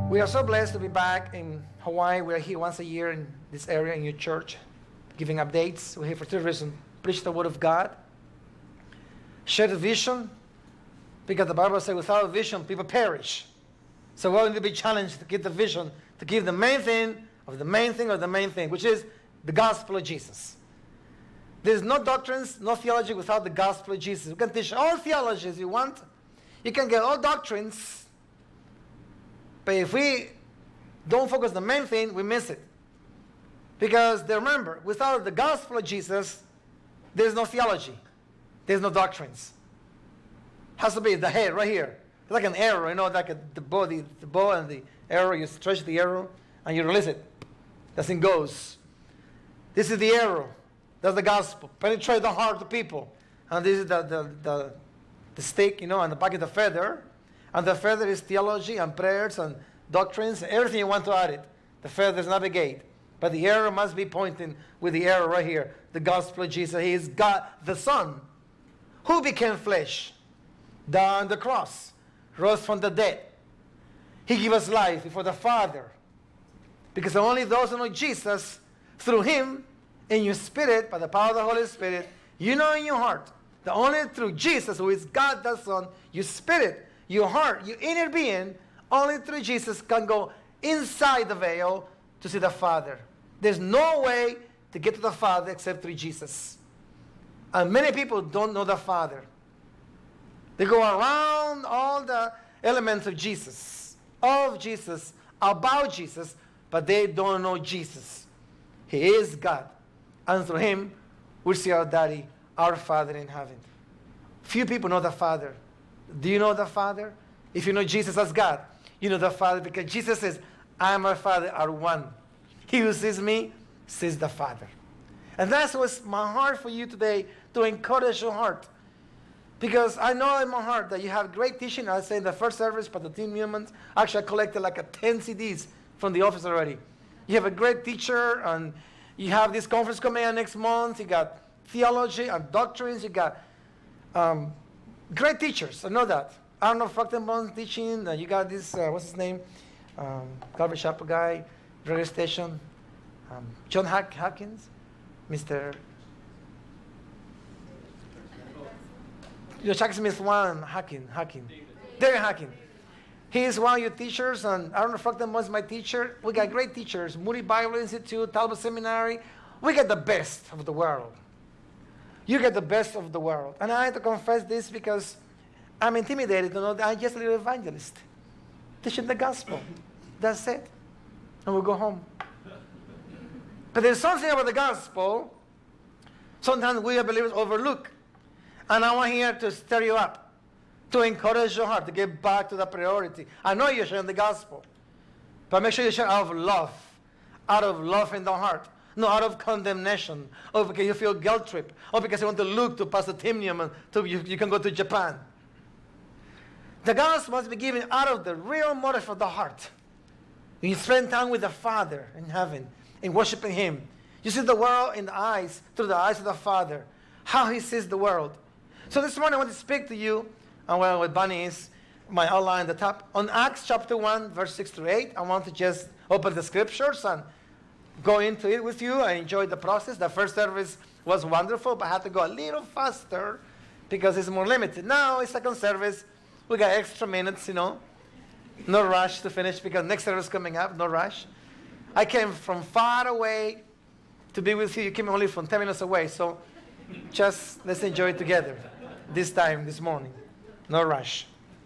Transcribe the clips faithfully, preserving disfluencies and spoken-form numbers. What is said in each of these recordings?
We are so blessed to be back in Hawaii. We are here once a year in this area in your church, giving updates. We're here for two reasons. Preach the Word of God. Share the vision, because the Bible says without a vision, people perish. So we're going to be challenged to give the vision, to give the main thing of the main thing of the main thing, which is the gospel of Jesus. There's no doctrines, no theology without the gospel of Jesus. You can teach all theologies you want. You can get all doctrines. But if we don't focus on the main thing, we miss it. Because remember, without the gospel of Jesus, there's no theology. There's no doctrines. Has to be the head right here. It's like an arrow, you know, like a, the bow, the, the bow and the arrow. You stretch the arrow and you release it. That thing goes. This is the arrow. That's the gospel. Penetrate the heart of people. And this is the, the, the, the stick, you know, and the back is the feather. And the feather is theology and prayers and doctrines, everything you want to add it. The feather is navigate. But the arrow must be pointing with the arrow right here. The gospel of Jesus. He is God the Son, who became flesh, died on the cross, rose from the dead. He gave us life before the Father. Because only those who know Jesus, through Him, in your spirit, by the power of the Holy Spirit, you know in your heart, that only through Jesus, who is God the Son, your spirit, your heart, your inner being, only through Jesus can go inside the veil to see the Father. There's no way to get to the Father except through Jesus. And many people don't know the Father. They go around all the elements of Jesus, of Jesus, about Jesus, but they don't know Jesus. He is God. And through Him, we see our Daddy, our Father in heaven. Few people know the Father. Do you know the Father? If you know Jesus as God, you know the Father, because Jesus says, I and my Father are one. He who sees me sees the Father. And that's what's my heart for you today, to encourage your heart. Because I know in my heart that you have great teaching. I say in the first service, but the team Newman, actually I collected like a ten C Ds from the office already. You have a great teacher, and you have this conference coming out next month. You got theology and doctrines. You got um, great teachers. I know that. Arnold Fruchtenbaum teaching. Uh, you got this, uh, what's his name? Um, Calvary Chapel guy, radio station. Um, John Hack Hawkins, Mister You know, Chuck Smith one, Hacking, Hacking. David Hacking. He is one of your teachers, and Arnold Fruchtenbaum is my teacher. We got great teachers. Moody Bible Institute, Talbot Seminary. We get the best of the world. You get the best of the world. And I have to confess this because I'm intimidated to know that I'm just a little evangelist teaching the gospel. That's it. And we'll go home. But there's something about the gospel sometimes we as believers overlook. And I want here to stir you up, to encourage your heart, to get back to the priority. I know you're sharing the gospel, but make sure you share out of love, out of love in the heart, not out of condemnation, or because you feel guilt trip, or because you want to look to Pastor Tim Newman, so you, you can go to Japan. The gospel must be given out of the real motive of the heart. When you spend time with the Father in heaven, in worshiping Him, you see the world in the eyes, through the eyes of the Father, how He sees the world. So this morning I want to speak to you, and well, with Bunny is my outline at the top, on Acts chapter one, verse six through eight. I want to just open the scriptures and go into it with you. I enjoyed the process. The first service was wonderful, but I had to go a little faster because it's more limited. Now, it's second service. We got extra minutes, you know. No rush to finish because next service is coming up. No rush. I came from far away to be with you. You came only from ten minutes away. So just let's enjoy it together this time, this morning. No rush.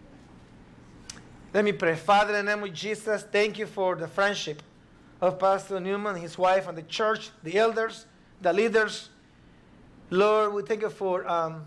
Let me pray. Father, in the name of Jesus, thank you for the friendship of Pastor Newman, his wife, and the church, the elders, the leaders. Lord, we thank you for um,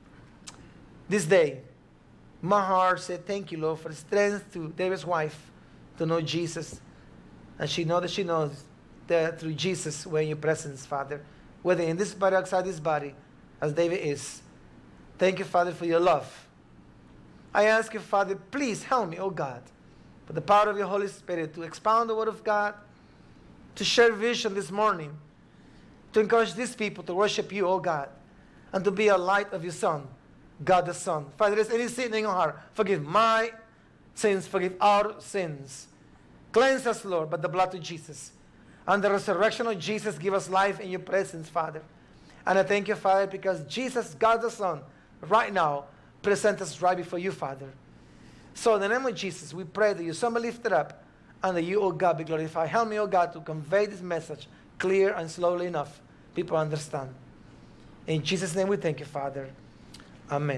this day. My heart said, thank you, Lord, for the strength to David's wife to know Jesus. And she knows that she knows that through Jesus we're in your presence, Father. Whether in this body or outside this body, as David is. Thank you, Father, for your love. I ask you, Father, please help me, oh God, by the power of your Holy Spirit, to expound the word of God, to share vision this morning, to encourage these people to worship you, oh God, and to be a light of your Son, God the Son. Father, if there is any sin in your heart, forgive my sins, forgive our sins. Cleanse us, Lord, by the blood of Jesus. And the resurrection of Jesus give us life in your presence, Father. And I thank you, Father, because Jesus, God the Son, right now, present us right before you, Father. So in the name of Jesus, we pray that you somebody lift it up and that you, oh God, be glorified. Help me, oh God, to convey this message clear and slowly enough people understand. In Jesus' name we thank you, Father. Amen.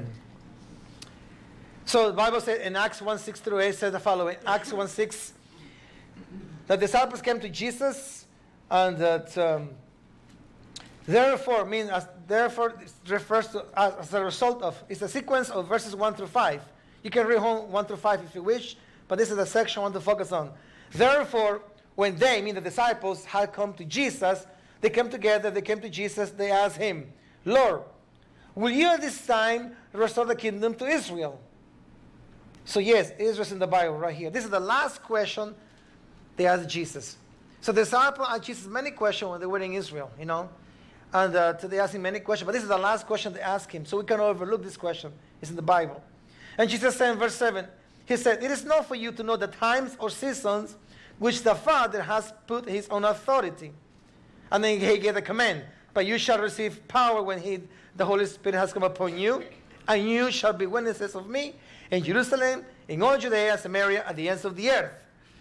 So the Bible says in Acts one, six through eight says the following. Acts one, six, the disciples came to Jesus, and that um, therefore means as therefore refers to as, as a result of. It's a sequence of verses one through five. You can read home one through five if you wish, but this is the section I want to focus on. Therefore, when they, mean the disciples, had come to Jesus, they came together, they came to Jesus, they asked him, Lord, will you at this time restore the kingdom to Israel? So yes, Israel's in the Bible right here. This is the last question they asked Jesus. So the disciples asked Jesus many questions when they were in Israel, you know. And uh, so they asked him many questions. But this is the last question they asked him. So we cannot overlook this question. It's in the Bible. And Jesus said in verse seven, he said, it is not for you to know the times or seasons which the Father has put his own authority. And then he gave the command, but you shall receive power when he, the Holy Spirit has come upon you, and you shall be witnesses of me in Jerusalem, in all Judea, Samaria, at the ends of the earth.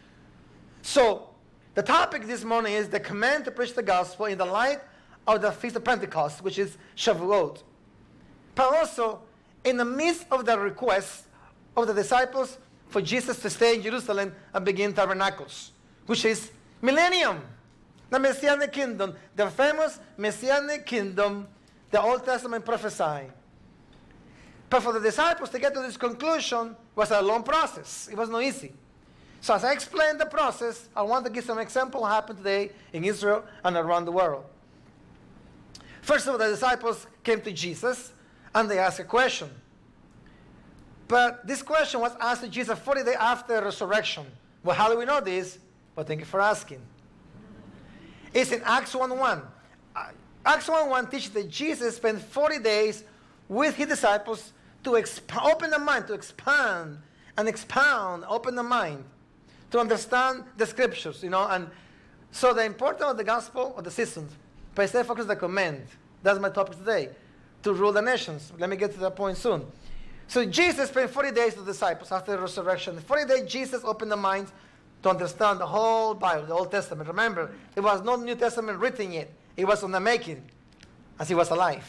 So, the topic this morning is the command to preach the gospel in the light of the Feast of Pentecost, which is Shavuot. But also, in the midst of the request of the disciples for Jesus to stay in Jerusalem and begin tabernacles, which is millennium, the Messianic kingdom, the famous Messianic kingdom the Old Testament prophesied. But for the disciples to get to this conclusion was a long process. It was not easy. So as I explained the process, I want to give some example of what happened today in Israel and around the world. First of all, the disciples came to Jesus and they asked a question. But this question was asked to Jesus forty days after resurrection. Well, how do we know this? Well, thank you for asking. It's in Acts one one. Acts one one teaches that Jesus spent forty days with his disciples to exp- open the mind, to expand and expound, open the mind, to understand the scriptures, you know. And so the importance of the gospel of the seasons, but stay focused on the command. That's my topic today, to rule the nations. Let me get to that point soon. So Jesus spent forty days with the disciples after the resurrection. forty days Jesus opened the minds to understand the whole Bible, the Old Testament. Remember, there was no New Testament written yet. It was on the making as he was alive.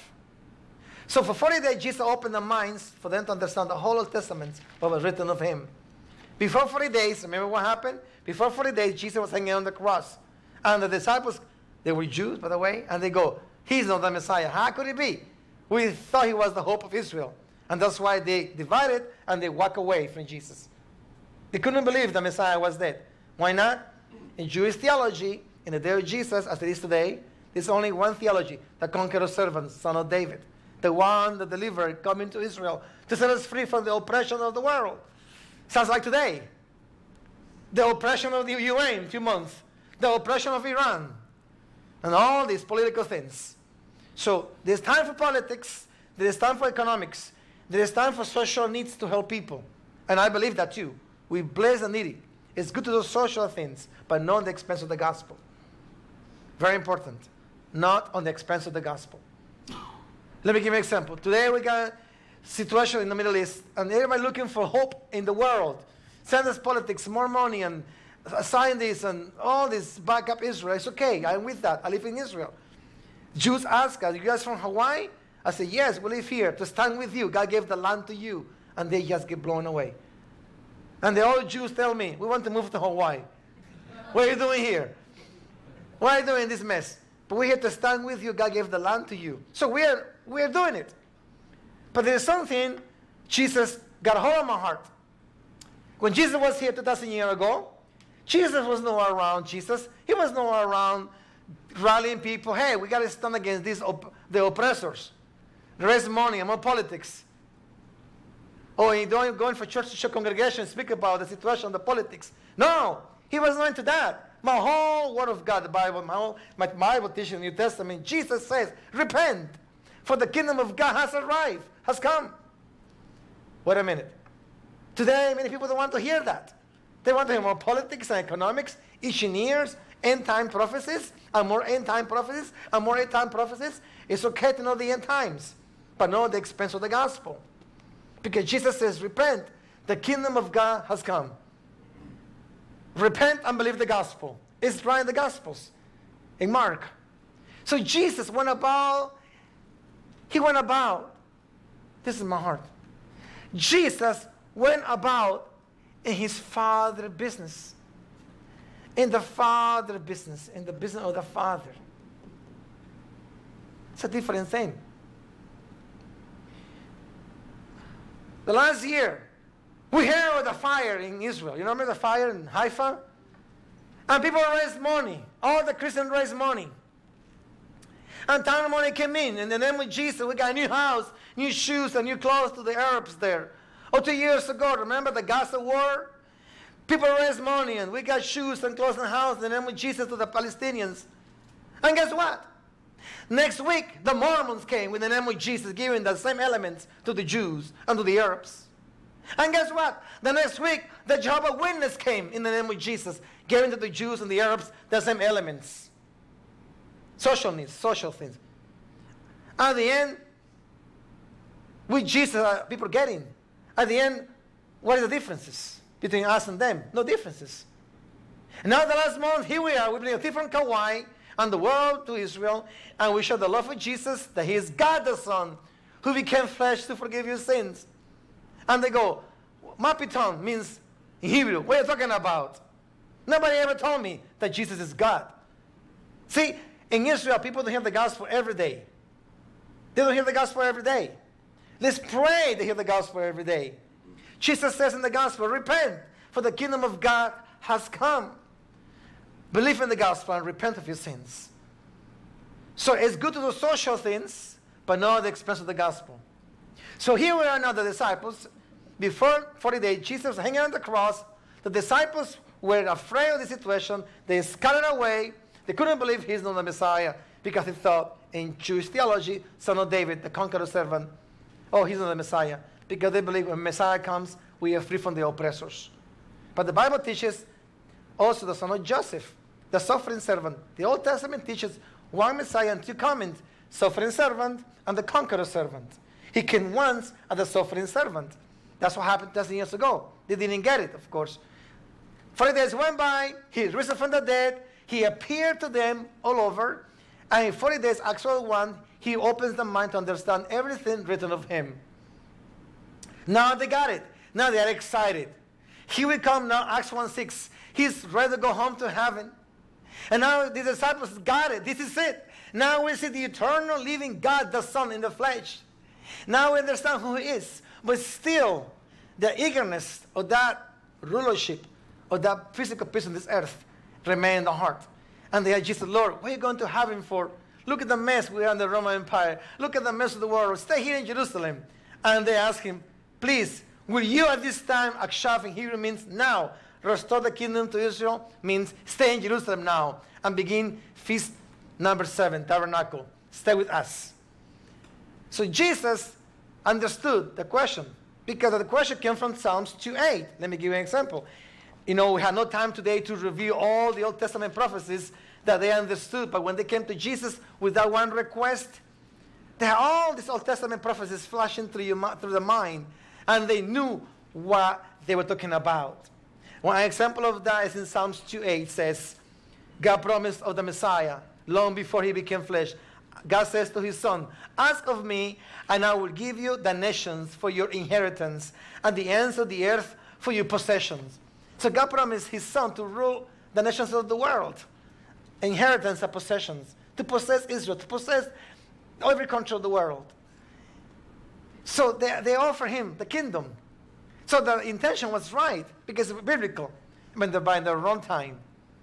So for forty days, Jesus opened the minds for them to understand the whole Old Testament, what was written of him. Before forty days, remember what happened? Before forty days, Jesus was hanging on the cross. And the disciples, they were Jews, by the way, and they go, he's not the Messiah. How could he be? We thought he was the hope of Israel. And that's why they divided and they walked away from Jesus. They couldn't believe the Messiah was dead. Why not? In Jewish theology, in the day of Jesus, as it is today, there's only one theology, the conqueror servant, son of David. The one, the deliverer, coming to Israel to set us free from the oppression of the world. Sounds like today. The oppression of the U N in two months. The oppression of Iran. And all these political things. So there's time for politics. There's time for economics. There's time for social needs to help people. And I believe that too. We bless the needy. It's good to do social things, but not at the expense of the gospel. Very important. Not on the expense of the gospel. Let me give you an example. Today we got a situation in the Middle East, and everybody looking for hope in the world. Send us politics, more money, and assign this, and all this, back up Israel. It's okay, I'm with that. I live in Israel. Jews ask us, you guys from Hawaii? I said, yes, we live here to stand with you. God gave the land to you. And they just get blown away. And the old Jews tell me, we want to move to Hawaii. What are you doing here? Why are you doing this mess? But we're here to stand with you. God gave the land to you. So we are, we are doing it. But there's something Jesus got a hold of my heart. When Jesus was here two thousand years ago, Jesus was nowhere around Jesus. He was nowhere around rallying people. Hey, we got to stand against these op- the oppressors. Raise money and more politics. Oh, you don't go in for church to show congregation and speak about the situation, the politics. No, he was not into that. My whole Word of God, the Bible, my whole my Bible teaching the New Testament, Jesus says, repent, for the kingdom of God has arrived, has come. Wait a minute. Today, many people don't want to hear that. They want to hear more politics and economics, engineers, end-time prophecies, and more end-time prophecies, and more end-time prophecies. It's okay to know the end times, but not at the expense of the gospel. Because Jesus says, repent, the kingdom of God has come. Repent and believe the gospel. It's right in the Gospels, in Mark. So Jesus went about, he went about, this is my heart. Jesus went about in his Father's business. In the Father's business, in the business of the Father. It's a different thing. The last year, we heard of the fire in Israel. You remember the fire in Haifa? And people raised money. All the Christians raised money. And time of money came in. In the name of Jesus, we got a new house, new shoes, and new clothes to the Arabs there. Oh, two years ago, remember the Gaza war? People raised money, and we got shoes and clothes and house in the name of Jesus to the Palestinians. And guess what? Next week, the Mormons came with the name of Jesus, giving the same elements to the Jews and to the Arabs. And guess what? The next week, the Jehovah's Witnesses came in the name of Jesus, giving to the Jews and the Arabs the same elements. Social needs, social things. At the end, with Jesus, uh, people getting. At the end, what are the differences between us and them? No differences. And now the last month, here we are. We bring a different Kauai and the world to Israel, and we show the love of Jesus, that he is God the Son, who became flesh to forgive your sins. And they go, Mapiton means in Hebrew, what are you talking about? Nobody ever told me that Jesus is God. See, in Israel, people don't hear the gospel every day. They don't hear the gospel every day. Let's pray they hear the gospel every day. Jesus says in the gospel, repent, for the kingdom of God has come. Believe in the gospel and repent of your sins. So it's good to do social things, but not at the expense of the gospel. So here we are now, the disciples. Before forty days, Jesus was hanging on the cross. The disciples were afraid of the situation. They scattered away. They couldn't believe he's not the Messiah because they thought in Jewish theology, son of David, the conqueror servant, oh, he's not the Messiah. Because they believe when Messiah comes, we are free from the oppressors. But the Bible teaches also the son of Joseph, the suffering servant. The Old Testament teaches one Messiah and two comings, suffering servant and the conqueror servant. He came once as the suffering servant. That's what happened two thousand years ago. They didn't get it, of course. forty days went by. He risen from the dead. He appeared to them all over. And in forty days, Acts one, he opens the mind to understand everything written of him. Now they got it. Now they are excited. Here we come now, Acts one six. He's ready to go home to heaven. And now the disciples got it. This is it. Now we see the eternal living God, the Son in the flesh. Now we understand who he is. But still, the eagerness of that rulership, of that physical peace on this earth, remain in the heart. And they ask Jesus, Lord, what are you going to have him for? Look at the mess we are in the Roman Empire. Look at the mess of the world. Stay here in Jerusalem. And they ask him, please, will you at this time, Akshav in Hebrew means now, restore the kingdom to Israel, means stay in Jerusalem now and begin feast number seven, tabernacle. Stay with us. So Jesus understood the question, because the question came from Psalms two eight. Let me give you an example. You know, we had no time today to review all the Old Testament prophecies that they understood, but when they came to Jesus with that one request, they had all these Old Testament prophecies flashing through, your, through the mind, and they knew what they were talking about. One example of that is in Psalms two eight, says, God promised of the Messiah long before he became flesh. God says to his son, ask of me, and I will give you the nations for your inheritance, and the ends of the earth for your possessions. So God promised his son to rule the nations of the world, inheritance and possessions, to possess Israel, to possess every country of the world. So they, they offer him the kingdom. So the intention was right, because it's biblical, when they're by the wrong time.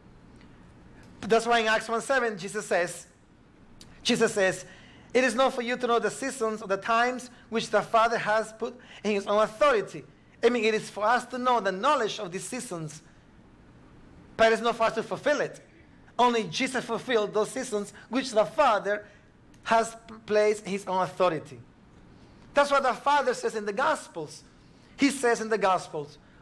But that's why in Acts one seven, Jesus says, Jesus says, it is not for you to know the seasons or the times which the Father has put in his own authority. I mean, it is for us to know the knowledge of these seasons, but it's not for us to fulfill it. Only Jesus fulfilled those seasons which the Father has placed in his own authority. That's what the Father says in the Gospels. He says in the Gospels,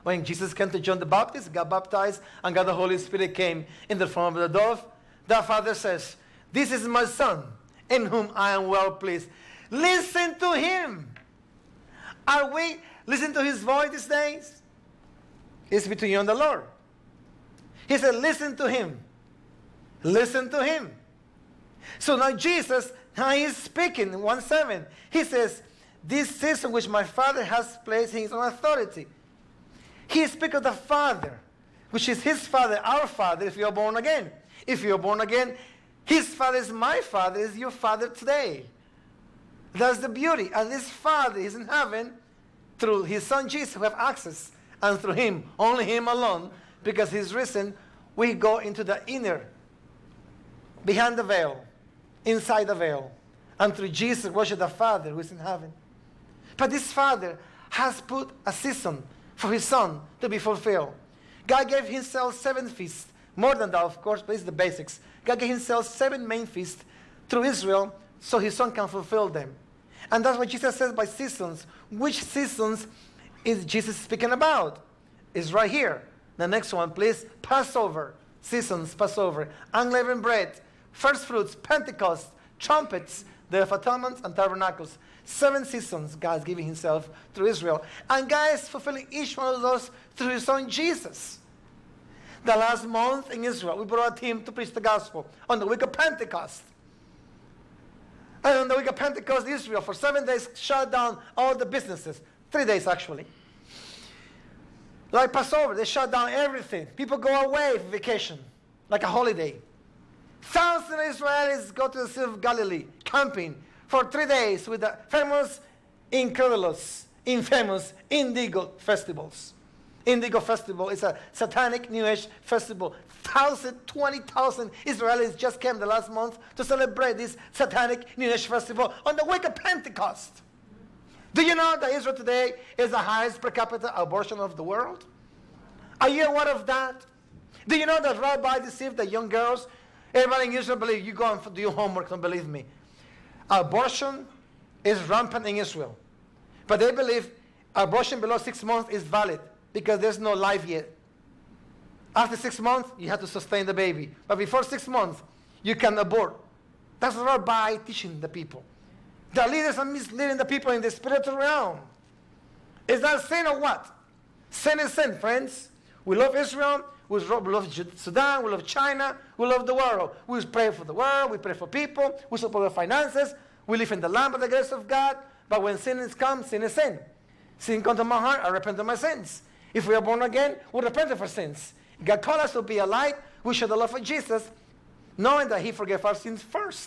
when Jesus came to John the Baptist, got baptized, and God the Holy Spirit came in the form of the dove, the Father says, this is my Son, in whom I am well pleased. Listen to him. Are we listening to his voice these days? It's between you and the Lord. He said, listen to him. Listen to him. So now Jesus, now he is speaking in one seven. He says, this system which my Father has placed in his own authority. He speaks of the Father, which is his Father, our Father, if you are born again. If you are born again, his Father is my Father, is your Father today. That's the beauty. And this Father is in heaven through his Son Jesus, who have access. And through him, only him alone, because he's risen, we go into the inner, behind the veil, inside the veil. And through Jesus, worship the Father who is in heaven. But this Father has put a season for his Son to be fulfilled. God gave himself seven feasts, more than that, of course, but it's the basics. God gave himself seven main feasts through Israel so his Son can fulfill them. And that's what Jesus says by seasons. Which seasons is Jesus speaking about? It's right here. The next one, please. Passover. Seasons, Passover. Unleavened bread. First fruits, Pentecost, trumpets, the atonement, and tabernacles. Seven seasons God's giving himself through Israel. And God is fulfilling each one of those through his Son Jesus. The last month in Israel, we brought a team to preach the gospel on the week of Pentecost. And on the week of Pentecost, Israel, for seven days, shut down all the businesses. Three days, actually. Like Passover, they shut down everything. People go away for vacation, like a holiday. Thousands of Israelis go to the Sea of Galilee, camping for three days with the famous, incredulous, infamous Indigo festivals. Indigo festival is a satanic New Age festival. Thousand, twenty thousand Israelis just came the last month to celebrate this satanic New Age festival on the week of Pentecost. Do you know that Israel today is the highest per capita abortion of the world? Are you aware of that? Do you know that rabbis deceive the young girls? Everybody in Israel believes, you go and do your homework, don't believe me. Abortion is rampant in Israel. But they believe abortion below six months is valid because there's no life yet. After six months, you have to sustain the baby. But before six months, you can abort. That's the rabbi teaching the people. The leaders are misleading the people in the spiritual realm. Is that sin or what? Sin is sin, friends. We love Israel. We love Sudan. We love China. We love the world. We pray for the world. We pray for people. We support the finances. We live in the land by the grace of God. But when sin is come, sin is sin. Sin comes to my heart, I repent of my sins. If we are born again, we repent of our sins. God called us to be a light. We show the love of Jesus, knowing that he forgave our sins first.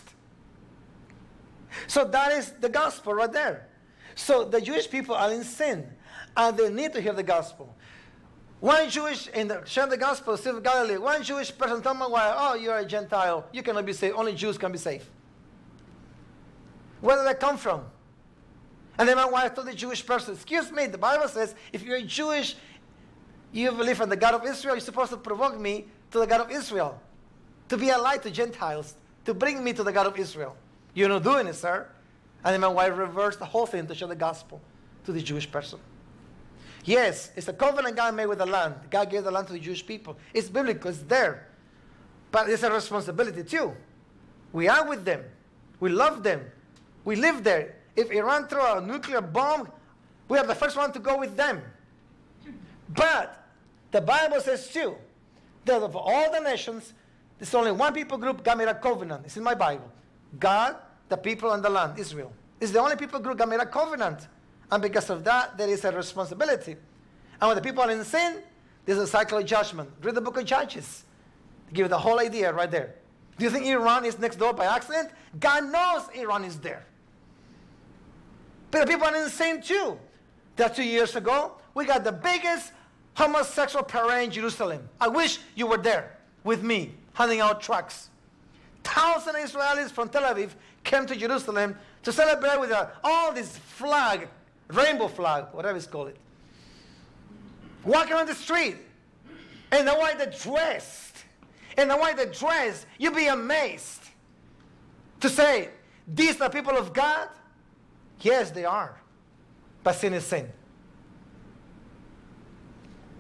So that is the gospel right there. So the Jewish people are in sin, and they need to hear the gospel. One Jewish, in the, sharing the gospel, Sea of Galilee, one Jewish person told my wife, oh, you're a Gentile. You cannot be saved. Only Jews can be saved. Where did that come from? And then my wife told the Jewish person, excuse me, the Bible says, if you're Jewish, you believe in the God of Israel, you're supposed to provoke me to the God of Israel, to be a light to Gentiles, to bring me to the God of Israel. You're not doing it, sir. And then my wife reversed the whole thing to show the gospel to the Jewish person. Yes, it's a covenant God made with the land. God gave the land to the Jewish people. It's biblical, it's there. But it's a responsibility too. We are with them. We love them. We live there. If Iran throw a nuclear bomb, we are the first one to go with them. But the Bible says too, that of all the nations, there's only one people group God made a covenant. It's in my Bible. God, the people, and the land, Israel. It's the only people group God made a covenant. And because of that, there is a responsibility. And when the people are in sin, there's a cycle of judgment. Read the book of Judges to give you the whole idea right there. Do you think Iran is next door by accident? God knows Iran is there. But the people are in sin too. That two years ago, we got the biggest homosexual parade in Jerusalem. I wish you were there with me, handing out tracts. Thousands of Israelis from Tel Aviv came to Jerusalem to celebrate with uh, all this flag, rainbow flag, whatever it's called. Walking on the street, and the way they're dressed, and the way they're dressed, you'd be amazed to say, these are people of God? Yes, they are. But sin is sin.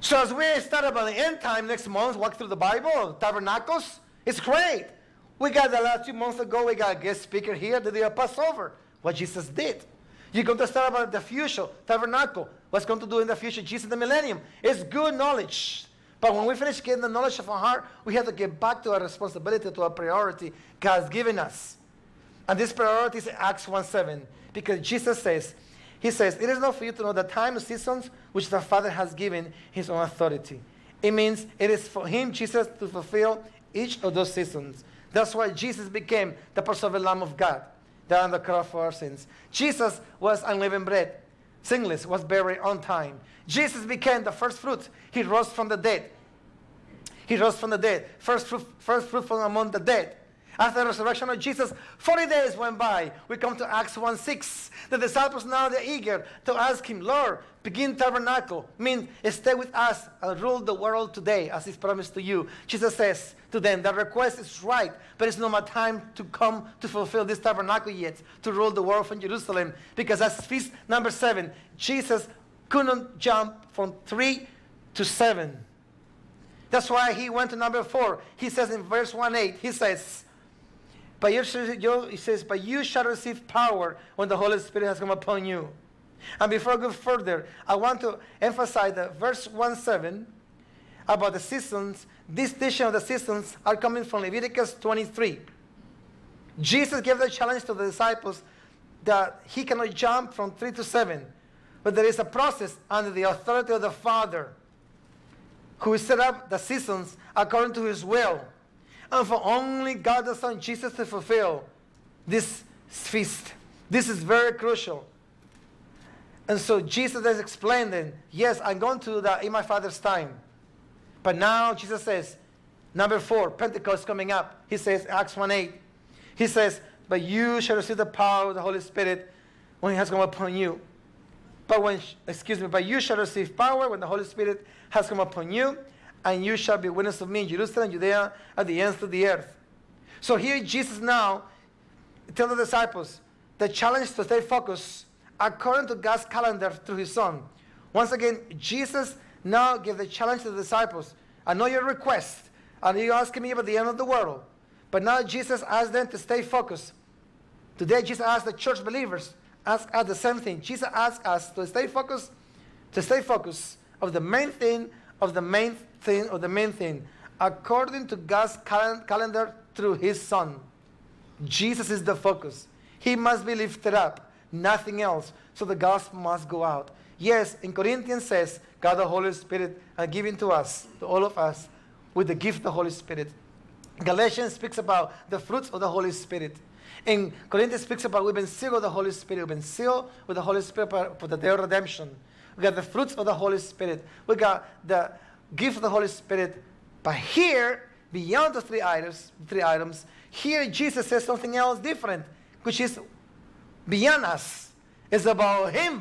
So as we start about the end time next month, walk through the Bible, tabernacles, it's great. We got the last two months ago, we got a guest speaker here, the day of Passover, what Jesus did. You're going to start about the future, tabernacle, what's going to do in the future, Jesus the millennium. It's good knowledge. But when we finish getting the knowledge of our heart, we have to get back to our responsibility, to our priority God's given us. And this priority is Acts one seven. Because Jesus says, he says, it is not for you to know the time and seasons which the Father has given his own authority. It means it is for him, Jesus, to fulfill each of those seasons. That's why Jesus became the Passover Lamb of God, died on the cross for our sins. Jesus was unleavened bread. Sinless, was buried on time. Jesus became the first fruit. He rose from the dead. He rose from the dead. First fruit, first fruit from among the dead. After the resurrection of Jesus, forty days went by. We come to Acts one six. The disciples now, they're eager to ask him, Lord, begin tabernacle. Means stay with us and rule the world today, as he's promised to you. Jesus says to them, the request is right, but it's not my time to come to fulfill this tabernacle yet, to rule the world from Jerusalem. Because that's feast number seven. Jesus couldn't jump from three to seven. That's why he went to number four. He says in verse one eight, he says, But you, he says, but you shall receive power when the Holy Spirit has come upon you. And before I go further, I want to emphasize that verse one seven about the seasons, this teaching of the seasons are coming from Leviticus twenty-three. Jesus gave the challenge to the disciples that he cannot jump from three to seven, but there is a process under the authority of the Father who set up the seasons according to his will. And for only God the Son, Jesus, to fulfill this feast. This is very crucial. And so Jesus is explaining, yes, I'm going to do that in my Father's time. But now Jesus says, number four, Pentecost coming up. He says, Acts one eight. He says, but you shall receive the power of the Holy Spirit when he has come upon you. But when, excuse me, but you shall receive power when the Holy Spirit has come upon you, and you shall be witnesses of me in Jerusalem, Judea, at the ends of the earth. So here Jesus now tells the disciples the challenge to stay focused according to God's calendar through his Son. Once again, Jesus now gives the challenge to the disciples. I know your request, and you're asking me about the end of the world. But now Jesus asks them to stay focused. Today Jesus asks the church believers, ask us the same thing. Jesus asks us to stay focused, to stay focused of the main thing, of the main thing, of the main thing, according to God's cal calendar through his Son. Jesus is the focus. He must be lifted up, nothing else. So the gospel must go out. Yes, in Corinthians says, God the Holy Spirit are given to us, to all of us, with the gift of the Holy Spirit. Galatians speaks about the fruits of the Holy Spirit. In Corinthians speaks about we've been sealed with the Holy Spirit. We've been sealed with the Holy Spirit for, for the day of redemption. We got the fruits of the Holy Spirit. We got the gift of the Holy Spirit. But here, beyond the three items, three items, here Jesus says something else different, which is beyond us. It's about him.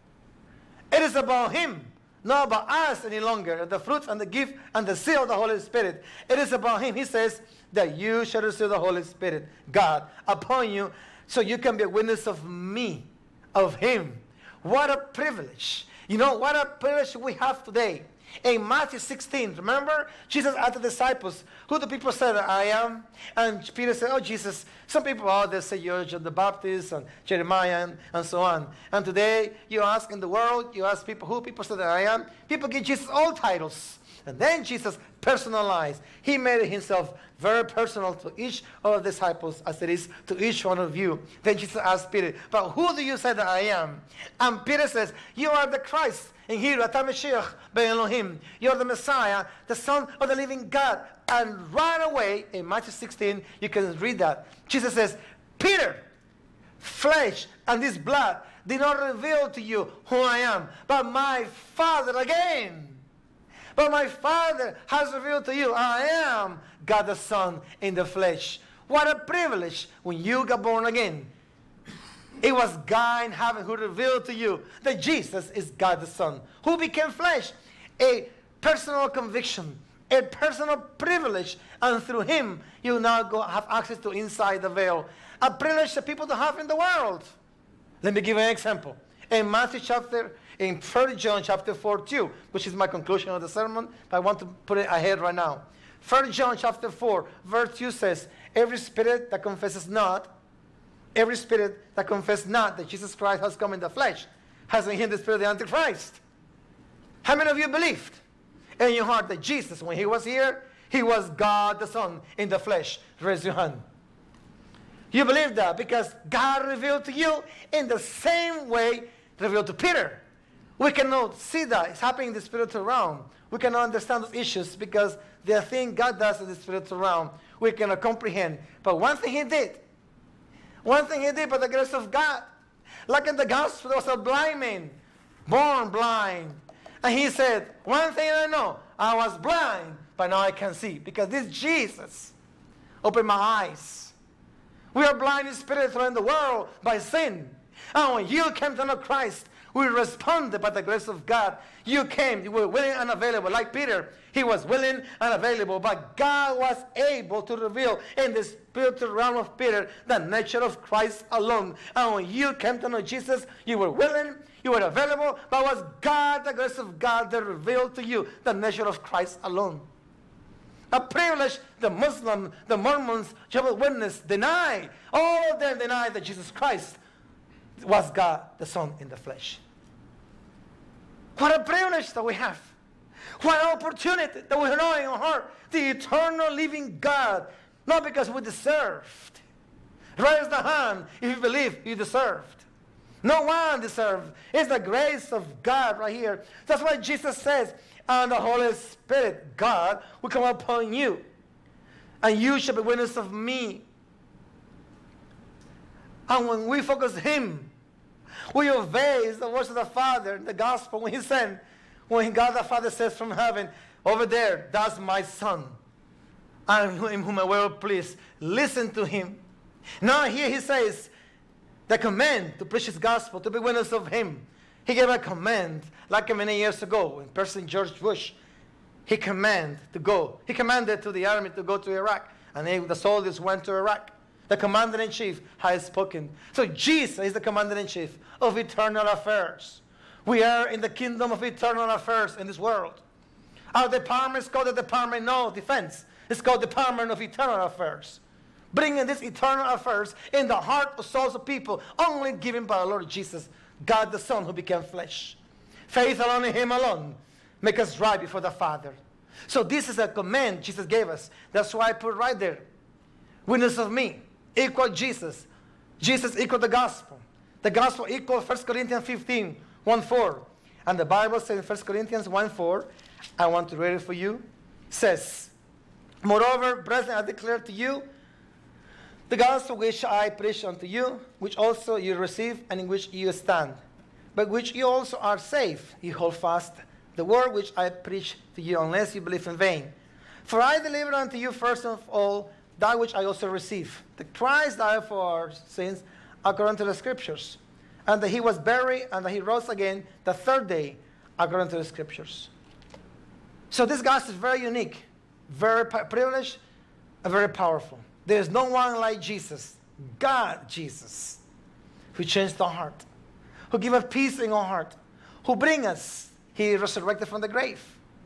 It is about him, not about us any longer. The fruits and the gift and the seal of the Holy Spirit. It is about him. He says that you shall receive the Holy Spirit, God, upon you, so you can be a witness of me, of him. What a privilege. You know, what a privilege we have today. In Matthew sixteen, remember? Jesus asked the disciples, who do people say that I am? And Peter said, oh, Jesus, some people out there say you're John the Baptist and Jeremiah and, and so on. And today, you ask in the world, you ask people who people say that I am. People give Jesus all titles. And then Jesus personalized. He made himself very personal to each of the disciples as it is to each one of you. Then Jesus asked Peter, but who do you say that I am? And Peter says, you are the Christ. In Hebrew, Ata Mashiach ben Elohim. You're the Messiah, the Son of the living God. And right away, in Matthew sixteen, you can read that. Jesus says, Peter, flesh and this blood did not reveal to you who I am, but my Father again. But my Father has revealed to you, I am God the Son in the flesh. What a privilege when you got born again. It was God in heaven who revealed to you that Jesus is God the Son, who became flesh. A personal conviction, a personal privilege, and through him you now go have access to inside the veil. A privilege that people don't have in the world. Let me give you an example. In Matthew chapter, in First John chapter four too, which is my conclusion of the sermon, but I want to put it ahead right now. First John chapter four, verse two says, every spirit that confesses not, every spirit that confesses not that Jesus Christ has come in the flesh, has in him the spirit of the Antichrist. How many of you believed in your heart that Jesus, when he was here, he was God the Son in the flesh? Raise your hand. You believe that because God revealed to you in the same way revealed to Peter. We cannot see that. It's happening in the spiritual realm. We cannot understand those issues because there are things God does in the spiritual realm we cannot comprehend. But one thing he did, one thing he did by the grace of God, like in the gospel, there was a blind man, born blind. And he said, one thing I know, I was blind, but now I can see. Because this Jesus opened my eyes. We are blind in spirit in the world by sin. And when you came to know Christ, we responded by the grace of God. You came, you were willing and available. Like Peter, he was willing and available. But God was able to reveal in the spiritual realm of Peter the nature of Christ alone. And when you came to know Jesus, you were willing, you were available. But it was God, the grace of God, that revealed to you the nature of Christ alone. A privilege the Muslim, the Mormons, Jehovah's Witnesses deny. All of them deny that Jesus Christ was God, the Son in the flesh. What a privilege that we have. What an opportunity that we know in our heart. The eternal living God. Not because we deserved. Raise the hand if you believe you deserved. No one deserved. It's the grace of God right here. That's why Jesus says, and the Holy Spirit, God, will come upon you. And you shall be witness of me. And when we focus him, we obey the words of the Father, the gospel, when he sent, when God the Father says from heaven, over there, that's my Son, and in whom I will please. Listen to him. Now here he says, the command to preach his gospel, to be witness of him. He gave a command, like many years ago, when President George Bush, he commanded to go. He commanded to the army to go to Iraq, and they, the soldiers went to Iraq. The commander-in-chief has spoken. So Jesus is the commander-in-chief of eternal affairs. We are in the kingdom of eternal affairs in this world. Our department is called the Department of Defense. It's called the Department of Eternal Affairs. Bringing this eternal affairs in the heart of souls of people, only given by our Lord Jesus, God the Son who became flesh. Faith alone in him alone make us right before the Father. So this is a command Jesus gave us. That's why I put right there. Witness of me. Equal Jesus. Jesus equal the gospel. The gospel equal First Corinthians fifteen, one four. And the Bible says in First Corinthians one four, I want to read it for you, says, moreover, brethren, I declare to you the gospel which I preach unto you, which also you receive, and in which you stand, but which you also are saved. You hold fast the word which I preach to you, unless you believe in vain. For I delivered unto you first of all that which I also received, that Christ died for our sins according to the Scriptures, and that he was buried, and that he rose again the third day according to the Scriptures. So this gospel is very unique, very privileged, and very powerful. There is no one like Jesus, God Jesus, who changed our heart, who gave us peace in our heart, who bring us, he resurrected from the grave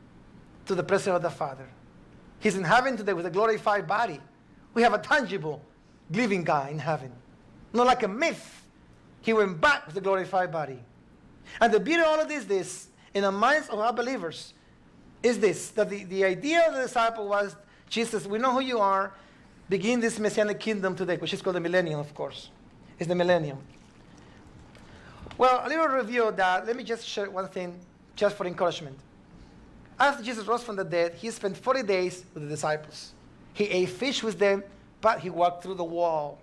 to the presence of the Father. He's in heaven today with a glorified body. We have a tangible, living God in heaven. Not like a myth. He went back with a glorified body. And the beauty of all of this, this in the minds of our believers, is this, that the, the idea of the disciple was, Jesus, we know who you are. Begin this Messianic kingdom today, which is called the millennium, of course. It's the millennium. Well, a little review of that. Let me just share one thing, just for encouragement. After Jesus rose from the dead, he spent forty days with the disciples. He ate fish with them, but he walked through the wall.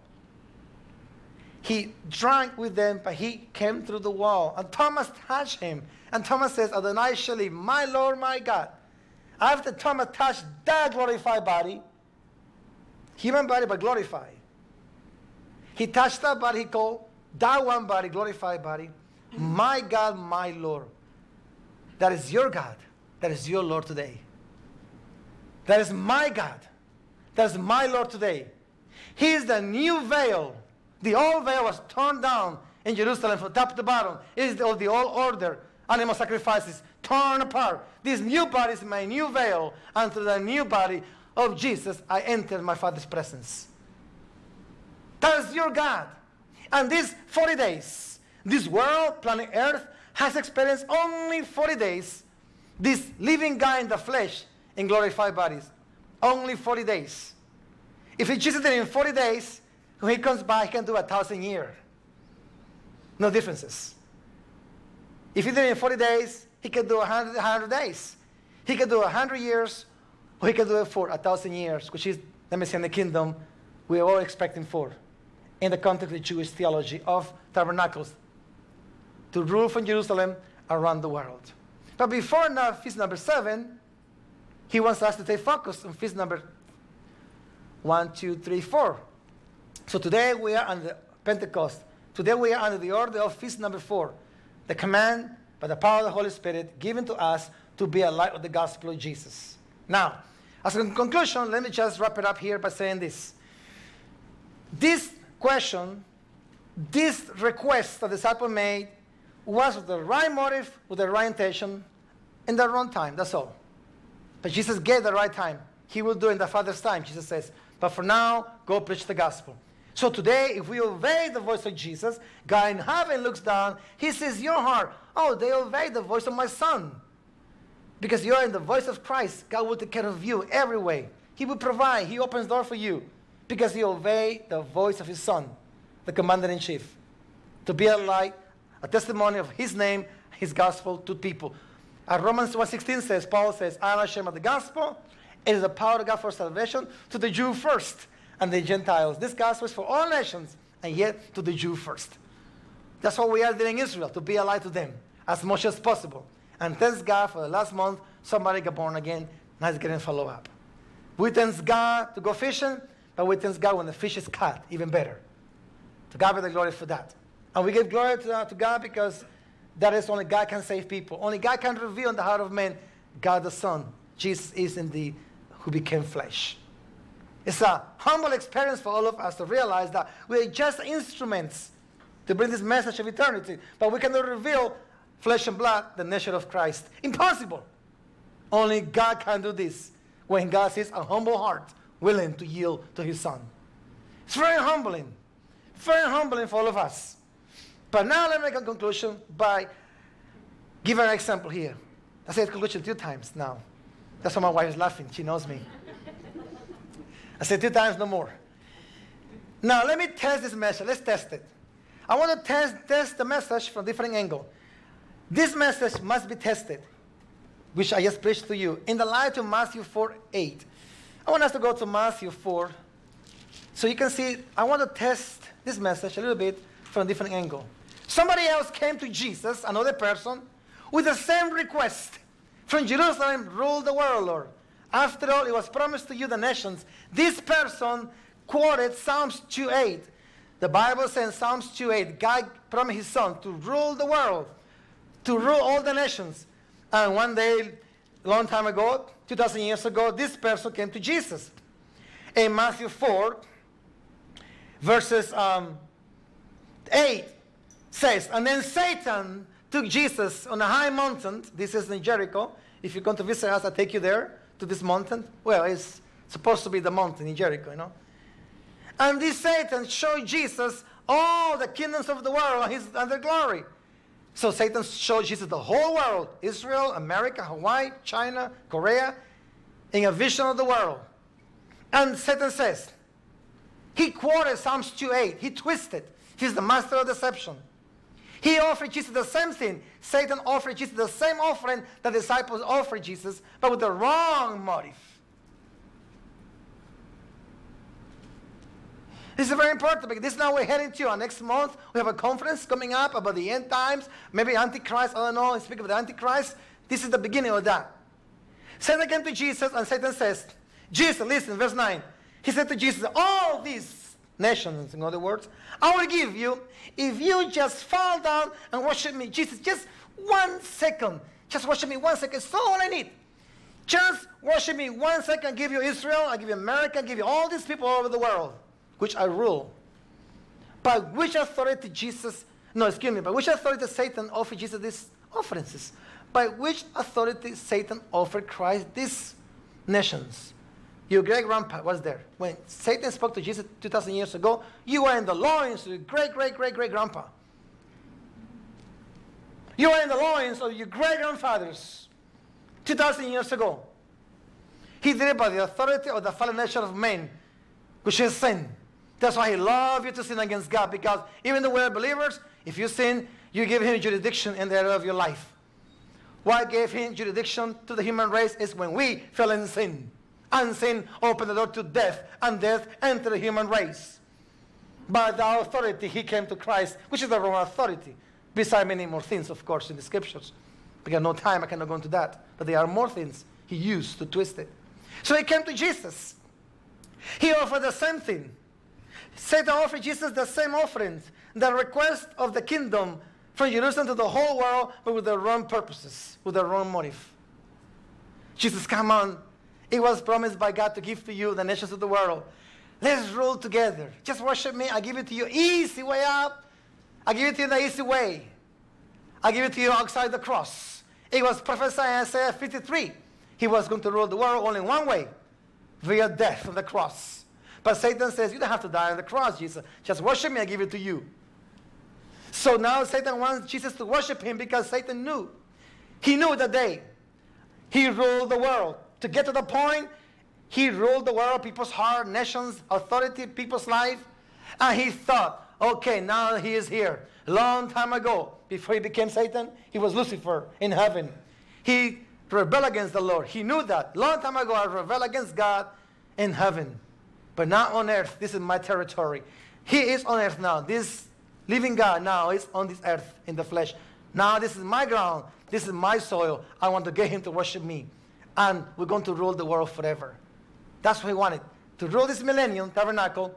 He drank with them, but he came through the wall. And Thomas touched him. And Thomas says, Adonai Shali, my Lord, my God. After Thomas touched that glorified body, human body, but glorified, he touched that body, he called that one body, glorified body, my God, my Lord. That is your God. That is your Lord today. That is my God. That is my Lord today. He is the new veil. The old veil was torn down in Jerusalem from top to bottom. It is the, the old order. Animal sacrifices torn apart. This new body is my new veil. And through the new body of Jesus, I enter my Father's presence. That is your God. And these forty days, this world, planet Earth, has experienced only forty days. This living guy in the flesh in glorified bodies. Only forty days. If he Jesus did it in forty days, when he comes back, he can do a thousand years. No differences. If he did it in forty days, he can do a hundred, hundred days. He can do a hundred years, or he can do it for a thousand years, which is the Messianic kingdom we are all expecting for, in the context of the Jewish theology of tabernacles, to rule from Jerusalem around the world. But before now, feast number seven, he wants us to take focus on feast number one, two, three, four. So today we are on the Pentecost. Today we are under the order of feast number four, the command by the power of the Holy Spirit given to us to be a light of the gospel of Jesus. Now, as a conclusion, let me just wrap it up here by saying this. This question, this request that the disciple made was with the right motive, with the right intention, in the wrong time, that's all. But Jesus gave the right time. He will do it in the Father's time, Jesus says. But for now, go preach the gospel. So today, if we obey the voice of Jesus, God in heaven looks down, he sees your heart. Oh, they obey the voice of my Son. Because you're in the voice of Christ, God will take care of you every way. He will provide. He opens door for you. Because you obey the voice of his Son, the commander-in-chief. To be a light, a testimony of his name, his gospel to people. As Romans one sixteen says, Paul says, I am ashamed of the gospel. It is the power of God for salvation to the Jew first and the Gentiles. This gospel is for all nations, and yet to the Jew first. That's what we are doing in Israel, to be a light to them as much as possible. And thanks God for the last month, somebody got born again, now it's getting follow-up. We thank God to go fishing, but we thank God when the fish is caught, even better. To God be the glory for that. And we give glory to, uh, to God because that is only God can save people. Only God can reveal in the heart of man God the Son. Jesus is indeed who became flesh. It's a humble experience for all of us to realize that we are just instruments to bring this message of eternity. But we cannot reveal flesh and blood, the nature of Christ. Impossible. Only God can do this when God sees a humble heart willing to yield to his Son. It's very humbling. Very humbling for all of us. But now let me make a conclusion by giving an example here. I said conclusion two times now. That's why my wife is laughing. She knows me. I said two times, no more. Now let me test this message. Let's test it. I want to test, test the message from a different angle. This message must be tested, which I just preached to you, in the light of Matthew four eight. I want us to go to Matthew four. So you can see, I want to test this message a little bit from a different angle. Somebody else came to Jesus, another person, with the same request. From Jerusalem, rule the world, Lord. After all, it was promised to you, the nations. This person quoted Psalms two eight. The Bible says in Psalms two eight, God promised his Son to rule the world, to rule all the nations. And one day, a long time ago, two thousand years ago, this person came to Jesus. In Matthew four, verses um, eight, says, and then Satan took Jesus on a high mountain. This is in Jericho. If you come to visit us, I'll take you there to this mountain. Well, it's supposed to be the mountain in Jericho, you know. And this Satan showed Jesus all the kingdoms of the world and, his, and their glory. So Satan showed Jesus the whole world, Israel, America, Hawaii, China, Korea, in a vision of the world. And Satan says, he quoted Psalms two eight. He twisted. He's the master of deception. He offered Jesus the same thing. Satan offered Jesus the same offering that the disciples offered Jesus, but with the wrong motive. This is very important because this is now we're heading to. Next month, we have a conference coming up about the end times, maybe Antichrist, I don't know, speak of the Antichrist. This is the beginning of that. Satan came to Jesus and Satan says, Jesus, listen, verse nine. He said to Jesus, all these nations, in other words, I will give you if you just fall down and worship me. Jesus, just one second. Just worship me one second. It's all I need. Just worship me one second. I'll give you Israel. I'll give you America. I'll give you all these people all over the world, which I rule. By which authority Jesus No, excuse me. By which authority Satan offered Jesus these offerings? By which authority Satan offered Christ these nations? Your great-grandpa was there. When Satan spoke to Jesus two thousand years ago, you were in the loins of your great-great-great-great-grandpa. You were in the loins of your great-grandfathers two thousand years ago. He did it by the authority of the fallen nature of man, which is sin. That's why he loved you to sin against God, because even though we're believers, if you sin, you give him jurisdiction in the area of your life. What gave him jurisdiction to the human race is when we fell in sin. And sin opened the door to death, and death entered the human race. By the authority, he came to Christ, which is the Roman authority, beside many more things, of course, in the scriptures. Because no time, I cannot go into that. But there are more things he used to twist it. So he came to Jesus. He offered the same thing. Satan offered Jesus the same offering, the request of the kingdom from Jerusalem to the whole world, but with the wrong purposes, with the wrong motive. Jesus, come on. It was promised by God to give to you the nations of the world. Let's rule together. Just worship me. I give it to you easy way up. I give it to you the easy way. I give it to you outside the cross. It was prophesied in Isaiah fifty-three. He was going to rule the world only one way, via death on the cross. But Satan says, you don't have to die on the cross, Jesus. Just worship me, I give it to you. So now Satan wants Jesus to worship him because Satan knew. He knew the day he ruled the world. To get to the point, he ruled the world, people's heart, nations, authority, people's life. And he thought, okay, now he is here. Long time ago, before he became Satan, he was Lucifer in heaven. He rebelled against the Lord. He knew that. Long time ago, I rebelled against God in heaven. But not on earth. This is my territory. He is on earth now. This living God now is on this earth in the flesh. Now this is my ground. This is my soil. I want to get him to worship me. And we're going to rule the world forever. That's what he wanted. To rule this millennium tabernacle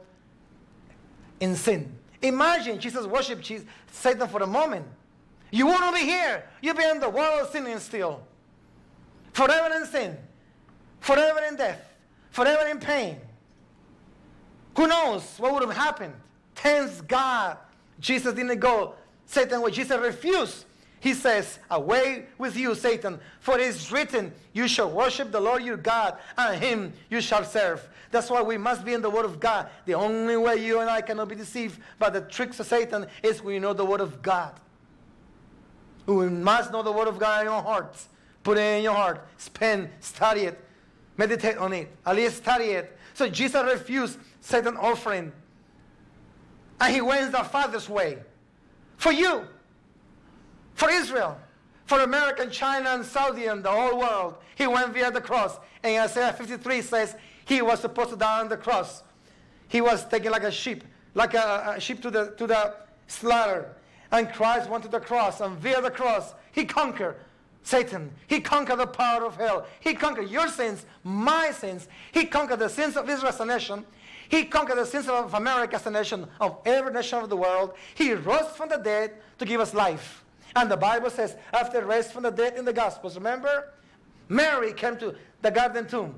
in sin. Imagine Jesus worshiped Satan for a moment. You won't be here. You'll be in the world sinning still. Forever in sin. Forever in death. Forever in pain. Who knows what would have happened? Thanks God Jesus didn't go Satan way. Jesus refused. He says, away with you, Satan, for it is written, you shall worship the Lord your God, and him you shall serve. That's why we must be in the Word of God. The only way you and I cannot be deceived by the tricks of Satan is we know the Word of God. We must know the Word of God in your hearts. Put it in your heart. Spend, study it. Meditate on it. At least study it. So Jesus refused Satan's offering. And he went the Father's way. For you. For Israel, for America and China and Saudi and the whole world, he went via the cross. And Isaiah fifty-three says he was supposed to die on the cross. He was taken like a sheep, like a, a sheep to the, to the slaughter. And Christ went to the cross, and via the cross, he conquered Satan. He conquered the power of hell. He conquered your sins, my sins. He conquered the sins of Israel as a nation. He conquered the sins of America as a nation, of every nation of the world. He rose from the dead to give us life. And the Bible says, after raised from the dead in the Gospels, remember? Mary came to the garden tomb.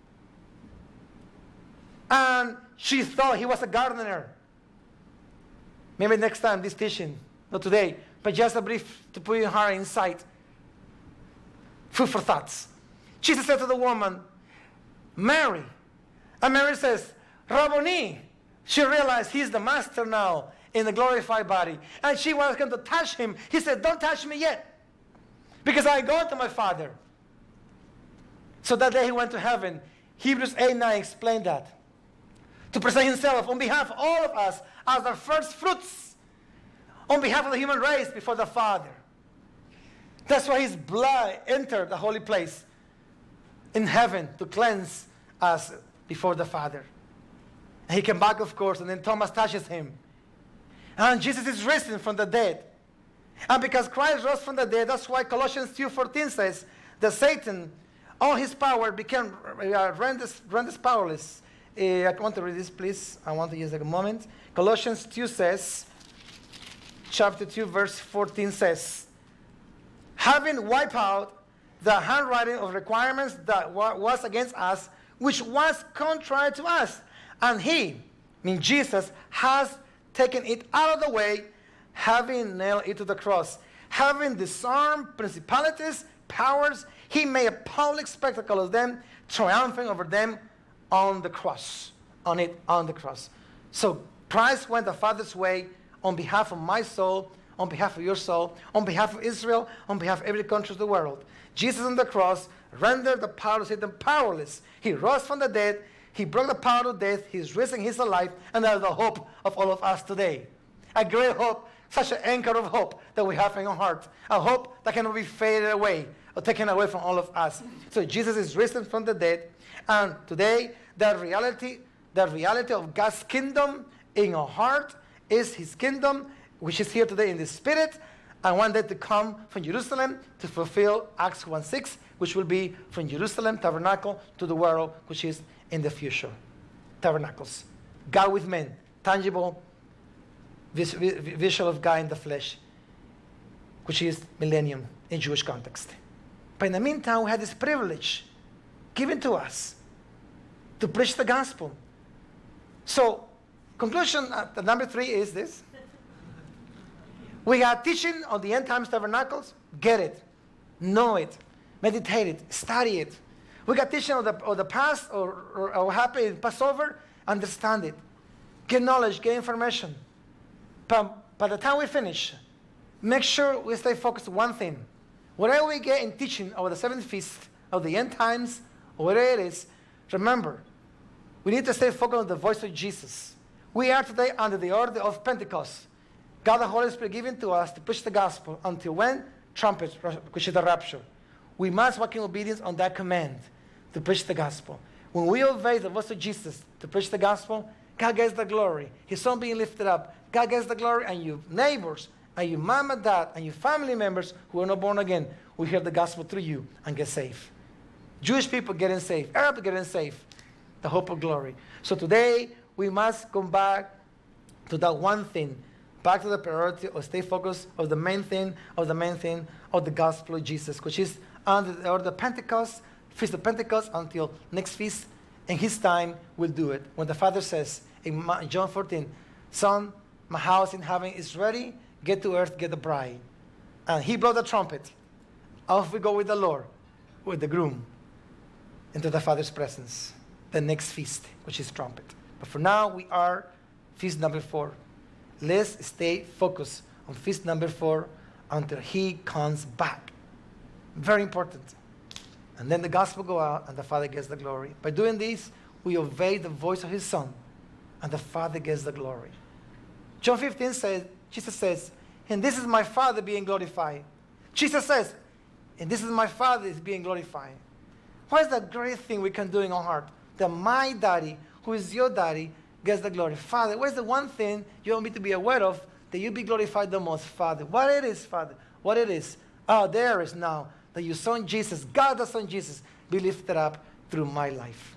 And she thought he was a gardener. Maybe next time, this teaching, not today, but just a brief to put in her insight. Food for thoughts. Jesus said to the woman, Mary. And Mary says, Rabboni. She realized he's the master now in the glorified body. And she was going to touch him. He said, don't touch me yet, because I go to my Father. So that day he went to heaven. Hebrews eight nine explained that. To present himself on behalf of all of us as the first fruits, on behalf of the human race before the Father. That's why his blood entered the holy place in heaven to cleanse us before the Father. And he came back, of course, and then Thomas touches him. And Jesus is risen from the dead. And because Christ rose from the dead, that's why Colossians two fourteen says that Satan, all his power became uh, rendered, rendered powerless. Uh, I want to read this, please. I want to use a moment. Colossians two says, chapter two, verse fourteen says, having wiped out the handwriting of requirements that wa was against us, which was contrary to us. And he, I mean Jesus, has taken it out of the way, having nailed it to the cross, having disarmed principalities, powers, he made a public spectacle of them, triumphing over them on the cross, on it, on the cross. So Christ went the Father's way on behalf of my soul, on behalf of your soul, on behalf of Israel, on behalf of every country of the world. Jesus on the cross rendered the power of Satan powerless. He rose from the dead. He broke the power of death. He's risen. He's alive. And that is the hope of all of us today. A great hope, such an anchor of hope that we have in our heart. A hope that cannot be faded away or taken away from all of us. So Jesus is risen from the dead. And today, the reality, the reality of God's kingdom in our heart is his kingdom, which is here today in the spirit, and one day to come from Jerusalem to fulfill Acts one six, which will be from Jerusalem, tabernacle, to the world, which is in the future. Tabernacles. God with men. Tangible vis visual of God in the flesh, which is millennium in Jewish context. But in the meantime, we had this privilege given to us to preach the gospel. So, conclusion, uh, the number three is this. We are teaching on the end times tabernacles. Get it. Know it. Meditate it. Study it. We got teaching of the, of the past or, or, or what happened in Passover. Understand it. Get knowledge. Get information. But by the time we finish, make sure we stay focused on one thing. Whatever we get in teaching over the seventh feast of the end times, or whatever it is, remember, we need to stay focused on the voice of Jesus. We are today under the order of Pentecost. God the Holy Spirit given to us to preach the gospel until when? Trumpet, which is the rapture. We must walk in obedience on that command to preach the gospel. When we obey the voice of Jesus to preach the gospel, God gets the glory. His son being lifted up. God gets the glory, and your neighbors, and your mom and dad, and your family members who are not born again will hear the gospel through you and get saved. Jewish people getting saved. Arabs getting saved. The hope of glory. So today, we must come back to that one thing. Back to the priority or stay focused of the main thing, of the main thing of the gospel of Jesus, which is under the order of Pentecost, Feast of Pentecost until next feast. In his time, we'll do it. When the Father says in John fourteen, Son, my house in heaven is ready. Get to earth, get the bride. And he blew the trumpet. Off we go with the Lord, with the groom, into the Father's presence. The next feast, which is trumpet. But for now, we are feast number four. Let's stay focused on feast number four until he comes back. Very important. And then the gospel go out and the Father gets the glory. By doing this, we obey the voice of his Son and the Father gets the glory. John fifteen says, Jesus says, and this is my Father being glorified. Jesus says, and this is my Father is being glorified. What is the great thing we can do in our heart? That my daddy, who is your daddy, gets the glory. Father, what is the one thing you want me to be aware of that you be glorified the most, Father? What it is, Father? What it is? Oh, there is now that your Son Jesus, God the Son Jesus, be lifted up through my life.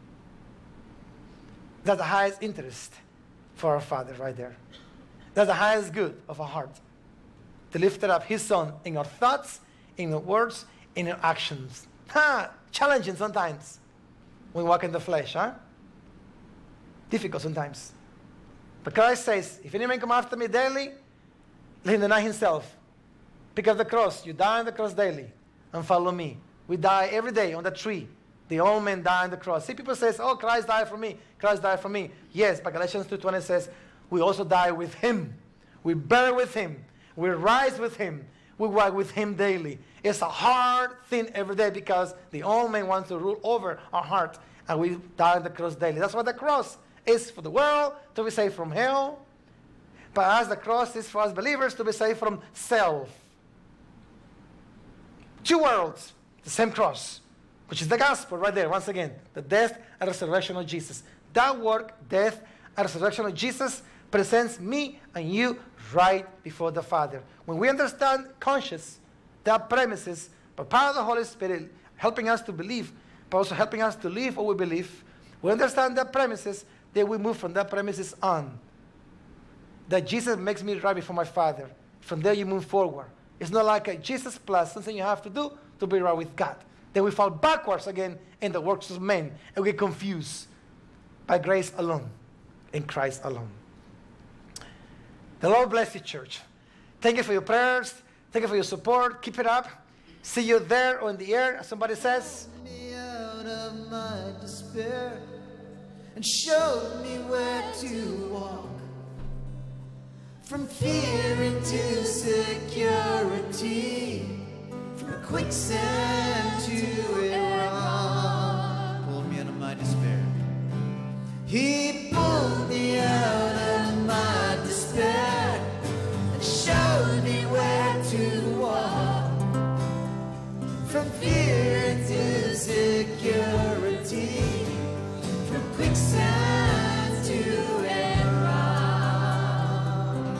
That's the highest interest for our Father right there. That's the highest good of our heart. To lift up his Son in our thoughts, in our words, in our actions. Ha! Challenging sometimes when we walk in the flesh, huh? Difficult sometimes. But Christ says, if any man come after me daily, let him deny himself. Pick up the cross. You die on the cross daily and follow me. We die every day on the tree. The old men die on the cross. See, people say, oh, Christ died for me. Christ died for me. Yes, but Galatians two twenty says, we also die with him. We bury with him. We rise with him. We walk with him daily. It's a hard thing every day because the old man wants to rule over our heart. And we die on the cross daily. That's what the cross is for the world, to be saved from hell. But as the cross is for us believers, to be saved from self. Two worlds, the same cross, which is the gospel right there, once again. The death and resurrection of Jesus. That work, death and resurrection of Jesus, presents me and you right before the Father. When we understand conscious, that premises, by power of the Holy Spirit, helping us to believe, but also helping us to live what we believe, we understand that premises, then we move from that premises on. That Jesus makes me right before my Father. From there you move forward. It's not like a Jesus plus something you have to do to be right with God. Then we fall backwards again in the works of men and we get confused by grace alone, in Christ alone. The Lord bless you, church. Thank you for your prayers. Thank you for your support. Keep it up. See you there or in the air, as somebody says. Me out of my despair and showed me where to walk. From fear into security, from quicksand to a rock. Pulled me out of my despair. He pulled me out of my despair and showed me where to walk. From fear into security, from quicksand to a rock.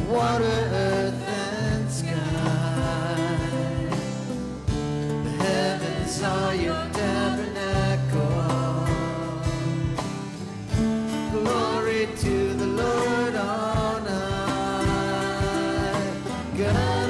water, earth, and sky. The heavens are your tabernacle. Glory to the Lord on high. God